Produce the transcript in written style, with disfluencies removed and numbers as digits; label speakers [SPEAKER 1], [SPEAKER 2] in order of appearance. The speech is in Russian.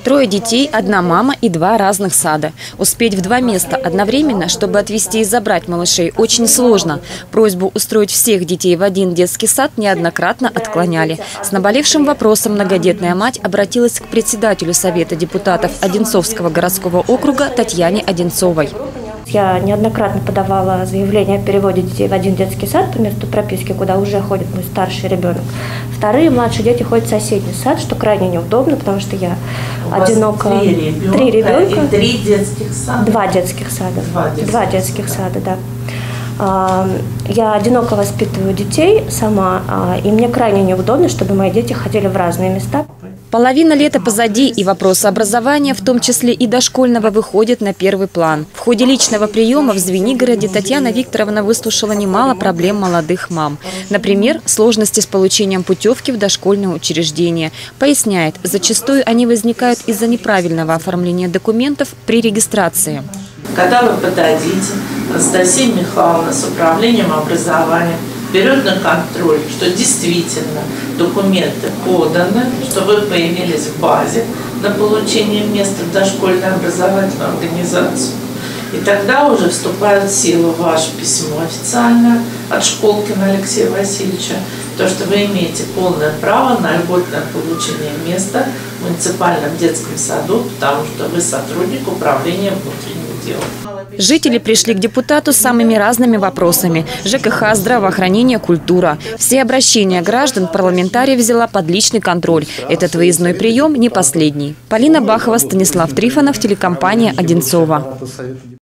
[SPEAKER 1] 3 детей, 1 мама и 2 разных сада. Успеть в 2 места одновременно, чтобы отвезти и забрать малышей, очень сложно. Просьбу устроить всех детей в один детский сад неоднократно отклоняли. С наболевшим вопросом многодетная мать обратилась к председателю Совета депутатов Одинцовского городского округа Татьяне Одинцовой.
[SPEAKER 2] Я неоднократно подавала заявление о переводе детей в один детский сад по месту прописки, куда уже ходит мой старший ребенок. Вторые младшие дети ходят в соседний сад, что крайне неудобно, потому что я одинока. 3 ребенка и 3 детских сада. 2 детских сада. 2 детских сада, да. Я одиноко воспитываю детей сама, и мне крайне неудобно, чтобы мои дети ходили в разные места.
[SPEAKER 1] Половина лета позади, и вопросы образования, в том числе и дошкольного, выходят на первый план. В ходе личного приема в Звенигороде Татьяна Викторовна выслушала немало проблем молодых мам. Например, сложности с получением путевки в дошкольное учреждение. Поясняет, зачастую они возникают из-за неправильного оформления документов при регистрации.
[SPEAKER 3] Когда вы подадите, Анастасия Михайловна с управлением образования берет на контроль, что действительно документы поданы, что вы появились в базе на получение места в дошкольную образовательную организацию. И тогда уже вступает в силу ваше письмо официальное от Школкина Алексея Васильевича, то, что вы имеете полное право на льготное получение места в муниципальном детском саду, потому что вы сотрудник управления внутренних дел.
[SPEAKER 1] Жители пришли к депутату с самыми разными вопросами – ЖКХ, здравоохранение, культура. Все обращения граждан парламентария взяла под личный контроль. Этот выездной прием не последний. Полина Бахова, Станислав Трифонов, телекомпания «Одинцова».